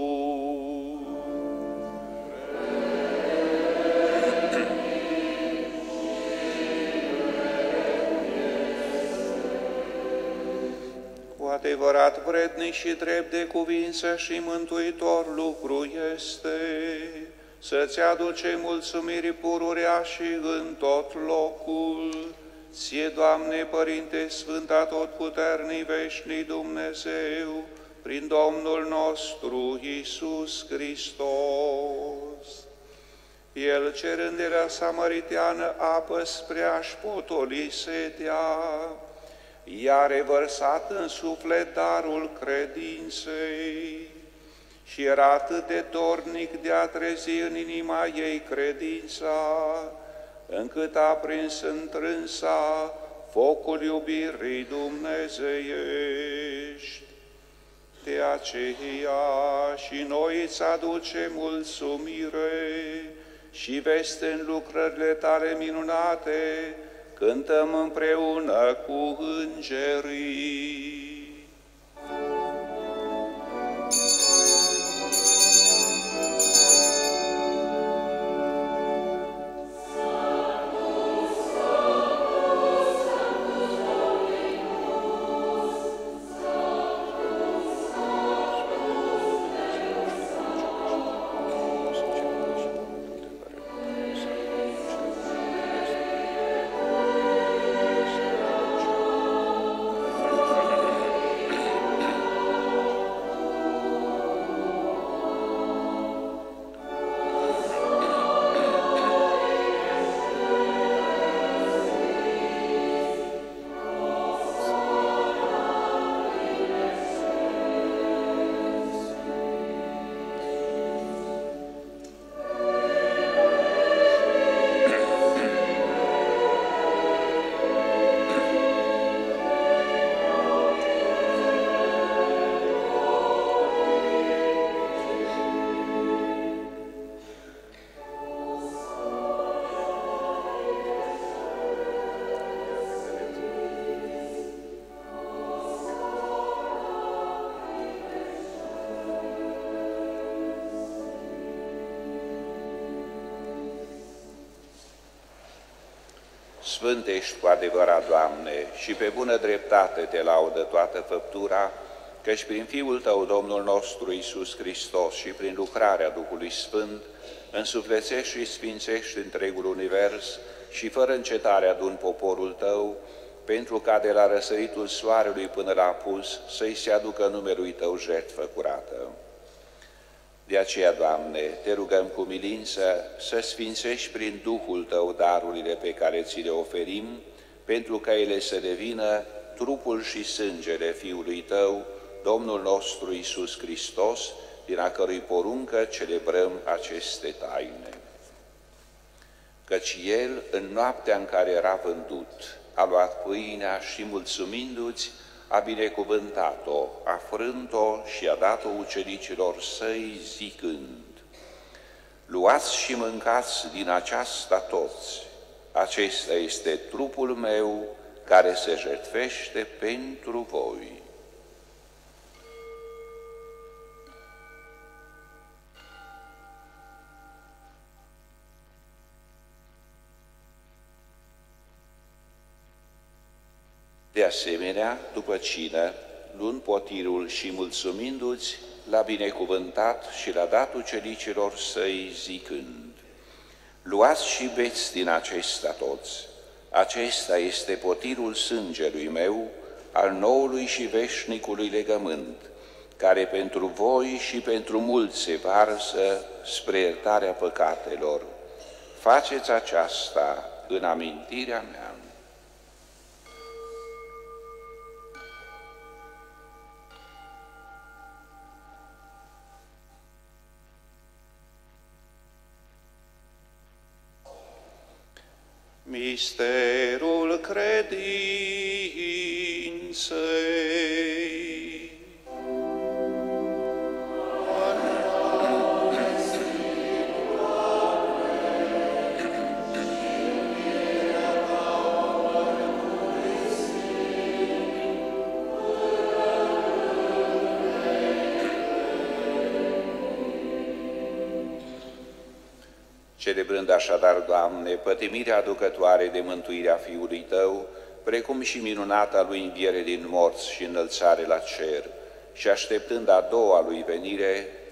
Adevărat vrednic și drept de cuvință și mântuitor lucru este să-ți aduce mulțumiri pururea și în tot locul. Ție, Doamne, Părinte Sfânt, atotputernic, veșnic Dumnezeu, prin Domnul nostru Iisus Hristos. El, cerând de la samariteană apă spre a-și potoli setea, i-a revărsat în suflet darul credinței și era atât de dornic de a trezi în inima ei credința, încât a prins întrânsa focul iubirii dumnezeiești. De aceea și noi îți aducem mulțumire și veste în lucrările tale minunate, cântăm împreună cu îngerii. Sfânt ești cu adevărat, Doamne, și pe bună dreptate te laudă toată făptura, căci prin Fiul Tău, Domnul nostru Iisus Hristos, și prin lucrarea Duhului Sfânt, însuflețești și sfințești întregul univers și fără încetare adun poporul Tău, pentru ca de la răsăritul soarelui până la apus să-i se aducă numelui Tău jertfă curată. De aceea, Doamne, te rugăm cu milință să sfințești prin Duhul Tău darurile pe care ți le oferim, pentru ca ele să devină trupul și sângele Fiului Tău, Domnul nostru Iisus Hristos, din a cărui poruncă celebrăm aceste taine. Căci El, în noaptea în care era vândut, a luat pâinea și, mulțumindu-ți, a binecuvântat-o, a frânt-o și a dat-o ucenicilor săi, zicând: luați și mâncați din aceasta toți, acesta este trupul meu care se jertfește pentru voi. De asemenea, după cină, luând potirul și mulțumindu-ți, l-a binecuvântat și l-a dat ucenicilor săi, zicând: luați și beți din acesta toți, acesta este potirul sângelui meu, al noului și veșnicului legământ, care pentru voi și pentru mulți se varsă spre iertarea păcatelor. Faceți aceasta în amintirea mea. Misterul credinței. Celebrând așadar, Doamne, pătimirea aducătoare de mântuirea Fiului Tău, precum și minunata Lui înviere din morți și înălțare la cer, și așteptând a doua Lui venire,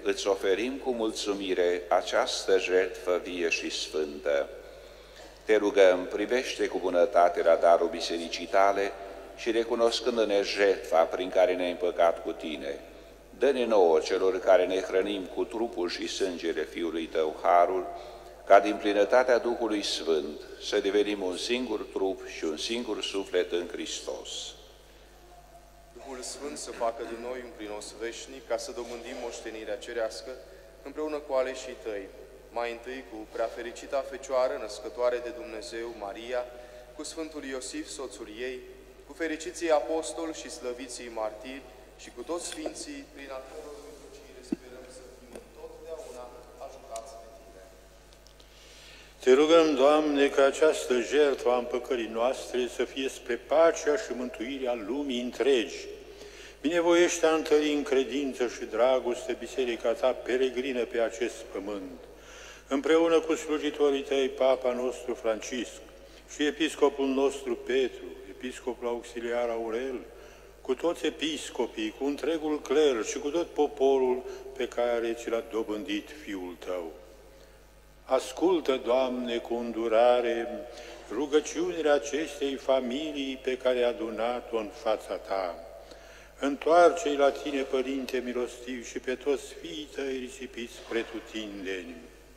îți oferim cu mulțumire această jertfă vie și sfântă. Te rugăm, privește cu bunătate la darul bisericii tale și recunoscându-ne jertfa prin care ne-ai împăcat cu tine, dă-ne nouă celor care ne hrănim cu trupul și sângele Fiului Tău harul, ca din plinătatea Duhului Sfânt să devenim un singur trup și un singur suflet în Hristos. Duhul Sfânt să facă din noi un prinos veșnic, ca să dobândim moștenirea cerească, împreună cu aleșii Tăi, mai întâi cu preafericita Fecioară, născătoare de Dumnezeu, Maria, cu Sfântul Iosif, soțul ei, cu fericiții apostoli și slăviții martiri și cu toți sfinții, prin a căror mijlocire sperăm să fim totdeauna ajutați de Tine. Te rugăm, Doamne, ca această jertfă a împăcării noastre să fie spre pacea și mântuirea lumii întregi. Binevoiește a întări în credință și dragoste biserica Ta peregrină pe acest pământ, împreună cu slujitorii Tăi, Papa nostru Francisc și Episcopul nostru Petru, Episcopul Auxiliar Aurel, cu toți episcopii, cu întregul cler și cu tot poporul pe care ți l-a dobândit Fiul Tău. Ascultă, Doamne, cu îndurare rugăciunile acestei familii pe care ai adunat-o în fața Ta. Întoarce-i la Tine, Părinte milostiv, și pe toți fiii Tăi risipiți pretutindeni.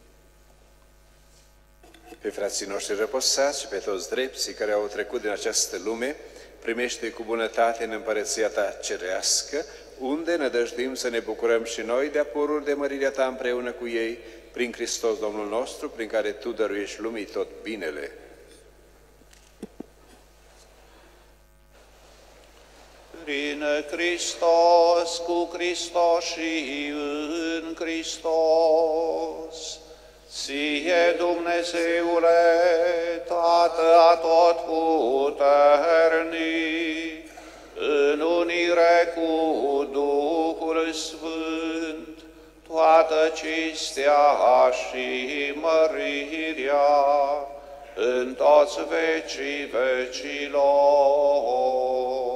Pe frații noștri răposați și pe toți drepții care au trecut din această lume, primește cu bunătate în împărăția Ta cerească, unde nădăjduim să ne bucurăm și noi de apururi de mărirea Ta împreună cu ei, prin Hristos Domnul nostru, prin care Tu dăruiești lumii tot binele. Prin Hristos, cu Hristos și în Hristos, Ție, Dumnezeule, Tată atotputernic, în unire cu Duhul Sfânt, toată cinstea și mărirea în toți vecii vecilor.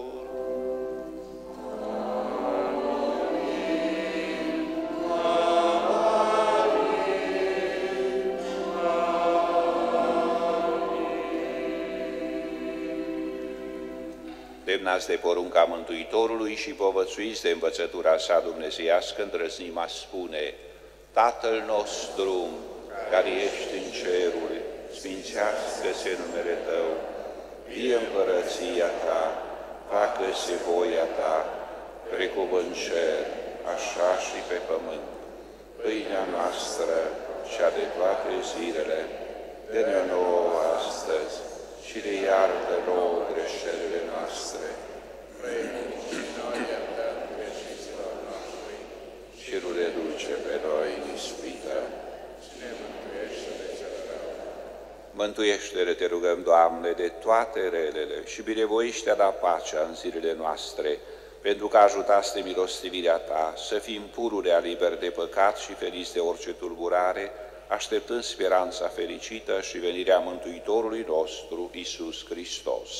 Demnați de porunca Mântuitorului și povățuiți de învățătura sa dumnezeiască, îndrăznim a spune: Tatăl nostru, care ești în ceruri, sfințească-se numele Tău, vie împărăția Ta, facă-se voia Ta, precum în cer, așa și pe pământ. Pâinea noastră, cea de toate zilele, dă-ne-o nouă astăzi și le iartă nouă greșelile noastre, precum și noi iertăm greșiților noștri, și nu le duce pe noi în ispită, și ne mântuiește de cel rău. Mântuiește-le, te rugăm, Doamne, de toate relele și binevoiește la pacea în zilele noastre, pentru că ajutați de milostivirea Ta să fim pururea liberi de păcat și feriți de orice tulburare, așteptând speranța fericită și venirea Mântuitorului nostru, Iisus Hristos.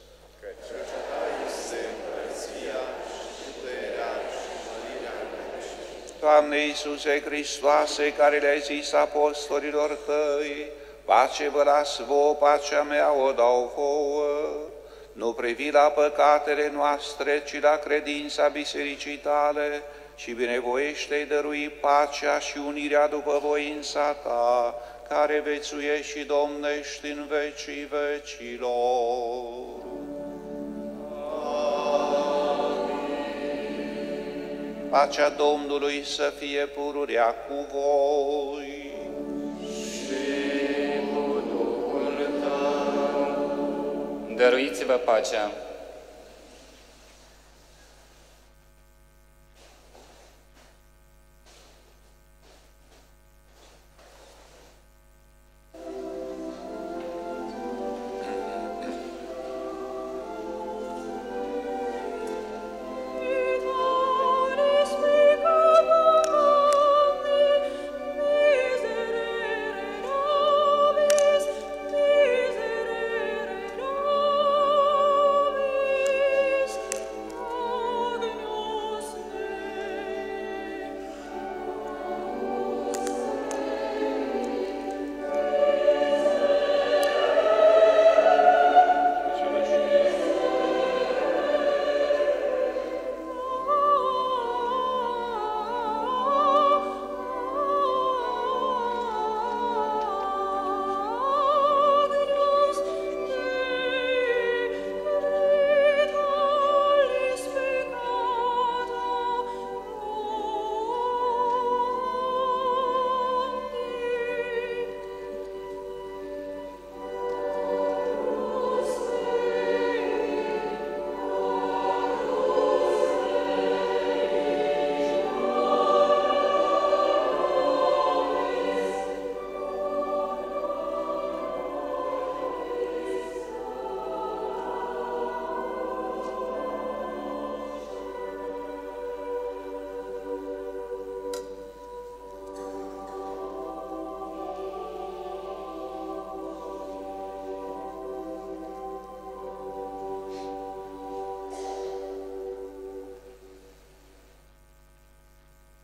Doamne Iisuse Hristoase, care le-ai zis apostolilor Tăi, pace vă las vouă, pacea mea o dau vouă, nu privi la păcatele noastre, ci la credința bisericii Tale, și binevoiește-i dărui pacea și unirea după voința Ta, care vețuiești și domnești în vecii vecilor. Amin. Pacea Domnului să fie pururea cu voi. Și cu Duhul Tău. Dăruiți-vă pacea.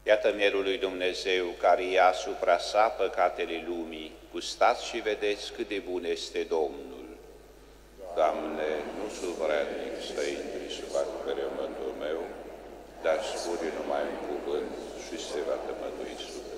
Iată Mielul lui Dumnezeu care ia asupra sa păcatele lumii. Gustați și vedeți cât de bun este Domnul. Doamne, nu sunt vrednic să intri sub acoperământul meu, dar spune numai un cuvânt și se va tămădui sufletul.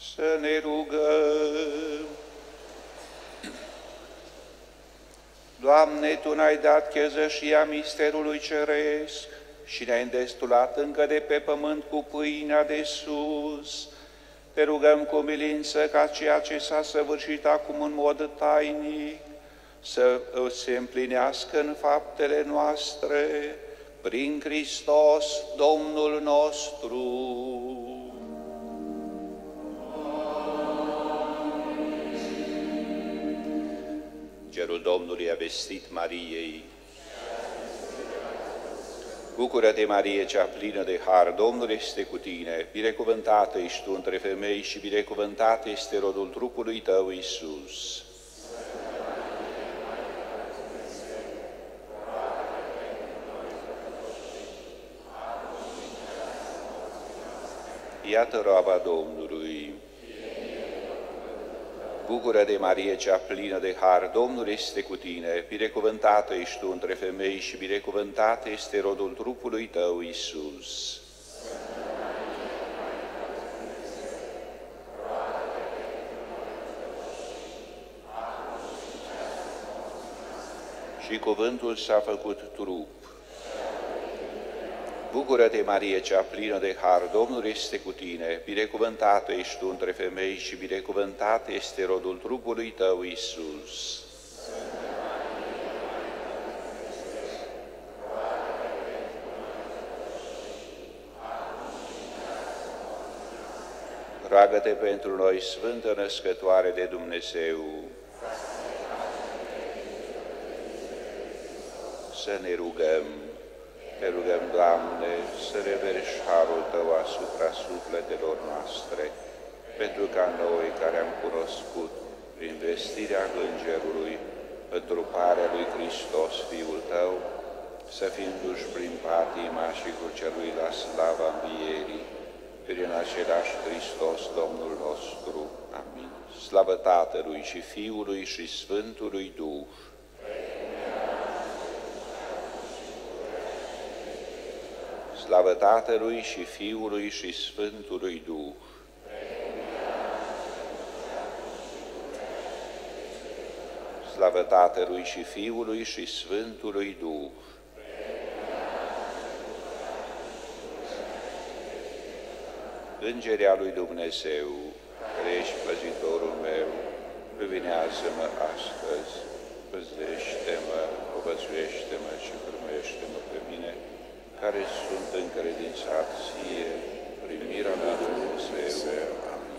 Să ne rugăm. Doamne, Tu ne-ai dat chezășia misterului ceresc și ne-ai îndestulat încă de pe pământ cu pâinea de sus. Te rugăm cu milință ca ceea ce s-a săvârșit acum în mod tainic să se împlinească în faptele noastre, prin Hristos, Domnul nostru. Cerul Domnului a vestit Mariei: Bucură-te, Marie, cea plină de har, Domnul este cu tine, binecuvântată ești tu între femei și binecuvântat este rodul trupului tău, Iisus. Iată roaba Domnului. Bucură-te, Marie, cea plină de har, Domnul este cu tine, binecuvântată ești tu între femei și binecuvântat este rodul trupului tău, Iisus. Și cuvântul s-a făcut trup. Bucură-te, Marie, cea plină de har, Domnul este cu tine, binecuvântată ești tu între femei și binecuvântat este rodul trupului tău, Iisus. Roagă-te pentru noi, Sfântă Născătoare de Dumnezeu. Să ne rugăm. Te rugăm, Doamne, să reverși harul Tău asupra sufletelor noastre, pentru ca noi care am cunoscut, prin vestirea Îngerului, întruparea lui Hristos, Fiul Tău, să fim duși prin patima și crucelui la slava învierii, prin același Hristos, Domnul nostru. Amin. Slavă Tatălui și Fiului și Sfântului Duh. Slavă Tatălui și Fiului și Sfântului Duh. Slavă Tatălui și Fiului și Sfântului Duh. Îngerea lui Dumnezeu, care ești păzitorul meu, luminează-mă astăzi, păzește-mă, povățuiește-mă și urmește-mă pe mine, care sunt încredințat ție, primirea mea Dumnezeu. Amin.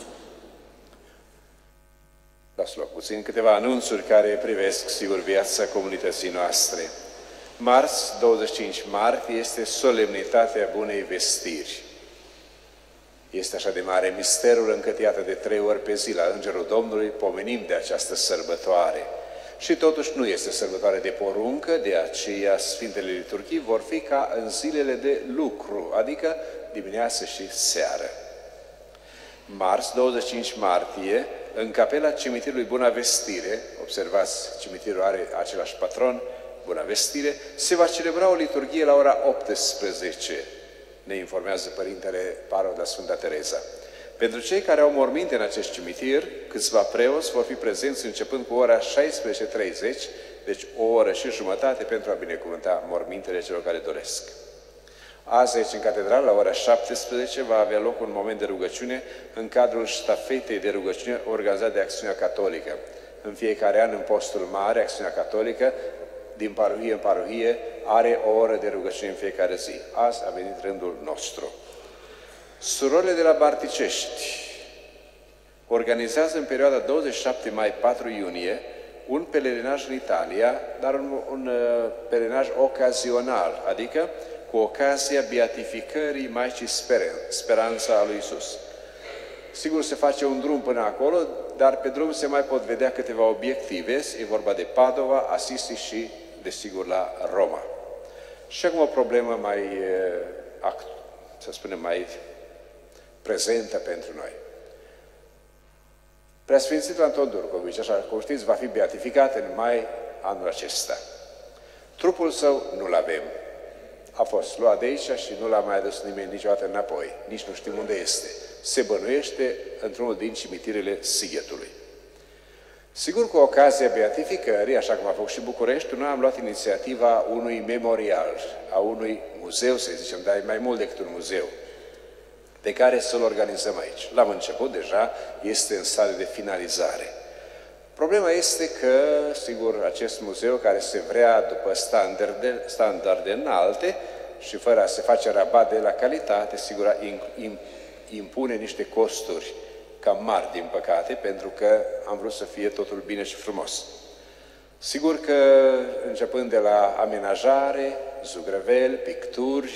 Dați loc puțin câteva anunțuri care privesc, sigur, viața comunității noastre. Marți, douăzeci și cinci martie, este solemnitatea Bunei Vestiri. Este așa de mare misterul încât, iată, de trei ori pe zi la Îngerul Domnului pomenim de această sărbătoare. Și totuși nu este sărbătoare de poruncă, de aceea Sfintele Liturghii vor fi ca în zilele de lucru, adică dimineață și seară. Marți, douăzeci și cinci martie, în capela cimitirului Buna Vestire, observați, cimitirul are același patron, Buna Vestire, se va celebra o liturghie la ora optsprezece, ne informează Părintele Parov de la Sfânta Tereza. Pentru cei care au morminte în acest cimitir, câțiva preoți vor fi prezenți începând cu ora șaisprezece și treizeci, deci o oră și jumătate pentru a binecuvânta mormintele celor care doresc. Azi, aici, în catedrală, la ora șaptesprezece, va avea loc un moment de rugăciune în cadrul ștafetei de rugăciune organizat de Acțiunea Catolică. În fiecare an, în postul mare, Acțiunea Catolică, din parohie în parohie, are o oră de rugăciune în fiecare zi. Azi a venit rândul nostru. Surorile de la Barticești organizează în perioada douăzeci și șapte mai - patru iunie un pelerinaj în Italia, dar un, un uh, pelerinaj ocazional, adică cu ocazia beatificării Maicii Speranța a lui Iisus. Sigur, se face un drum până acolo, dar pe drum se mai pot vedea câteva obiective. E vorba de Padova, Assisi și, desigur, la Roma. Și acum o problemă mai, să spunem, mai prezentă pentru noi. Preasfințitul Anton Durcovici, așa cum știți, va fi beatificat în mai anul acesta. Trupul său nu-l avem. A fost luat de aici și nu l-a mai adus nimeni niciodată înapoi. Nici nu știm unde este. se bănuiește într-unul din cimitirele Sighetului. Sigur, cu ocazia beatificării, așa cum a făcut și București, noi am luat inițiativa unui memorial, a unui muzeu, să zicem, dar e mai mult decât un muzeu, pe care să-l organizăm aici. L-am început deja, este în stadiu de finalizare. Problema este că, sigur, acest muzeu, care se vrea după standarde, standarde înalte și fără a se face rabat de la calitate, sigur, impune niște costuri cam mari, din păcate, pentru că am vrut să fie totul bine și frumos. Sigur că, începând de la amenajare, zugrăveli, picturi,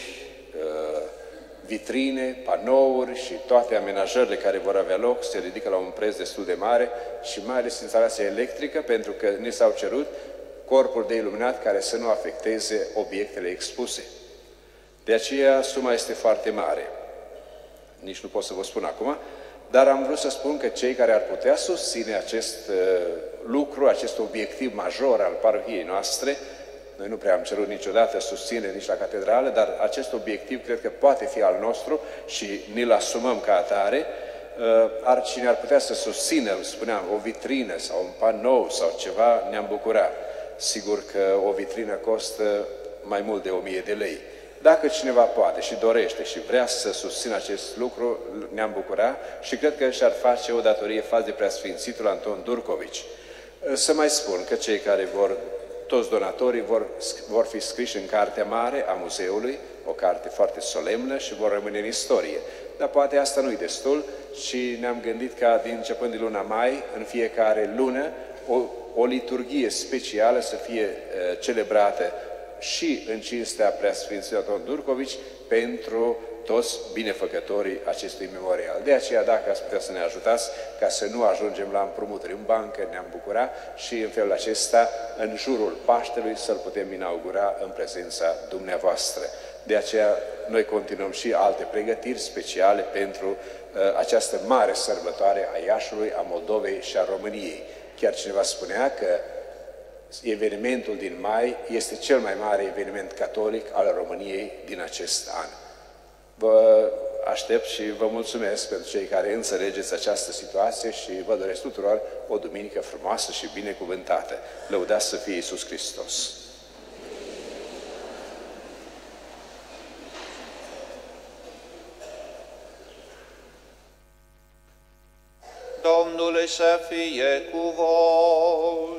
vitrine, panouri și toate amenajările care vor avea loc se ridică la un preț destul de mare și mai ales instalația electrică, pentru că ne s-au cerut corpuri de iluminat care să nu afecteze obiectele expuse. De aceea, suma este foarte mare. Nici nu pot să vă spun acum, dar am vrut să spun că cei care ar putea susține acest uh, lucru, acest obiectiv major al parohiei noastre, noi nu prea am cerut niciodată susținere nici la catedrală, dar acest obiectiv cred că poate fi al nostru și ni-l asumăm ca atare. Uh, ar, cine ar putea să susțină, spuneam, o vitrină sau un panou sau ceva, ne-am bucura. Sigur că o vitrină costă mai mult de o mie de lei. Dacă cineva poate și dorește și vrea să susțină acest lucru, ne-am bucura și cred că și-ar face o datorie față de Preasfințitul Anton Durcovici. Să mai spun că cei care vor, toți donatorii, vor, vor fi scriși în cartea mare a muzeului, o carte foarte solemnă și vor rămâne în istorie. Dar poate asta nu-i destul și ne-am gândit ca din începând de luna mai, în fiecare lună, o, o liturghie specială să fie uh, celebrată și în cinstea Preasfințitului Anton Durcovici pentru toți binefăcătorii acestui memorial. De aceea, dacă ați putea să ne ajutați ca să nu ajungem la împrumuturi în bancă, ne-am bucura și în felul acesta, în jurul Paștelui, să-l putem inaugura în prezența dumneavoastră. De aceea, noi continuăm și alte pregătiri speciale pentru uh, această mare sărbătoare a Iașului, a Moldovei și a României. Chiar cineva spunea că evenimentul din mai este cel mai mare eveniment catolic al României din acest an. Vă aștept și vă mulțumesc pentru cei care înțelegeți această situație și vă doresc tuturor o duminică frumoasă și binecuvântată. Lăudați să fie Iisus Hristos! Domnul să fie cu voi!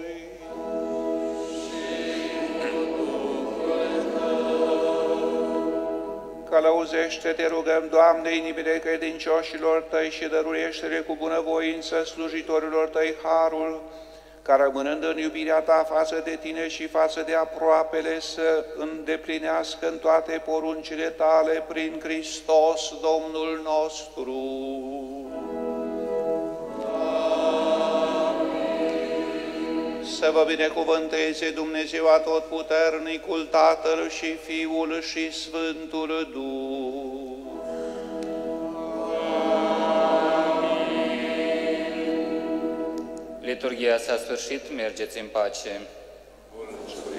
Călăuzește, te rugăm, Doamne, inimile credincioșilor Tăi și dăruiește-le cu bunăvoință slujitorilor Tăi harul, ca rămânând în iubirea Ta față de Tine și față de aproapele, să îndeplinească în toate poruncile Tale prin Hristos, Domnul nostru. Să vă binecuvânteze Dumnezeu Atotputernicul, Tatăl și Fiul și Sfântul Duh. Liturghia s-a sfârșit, mergeți în pace.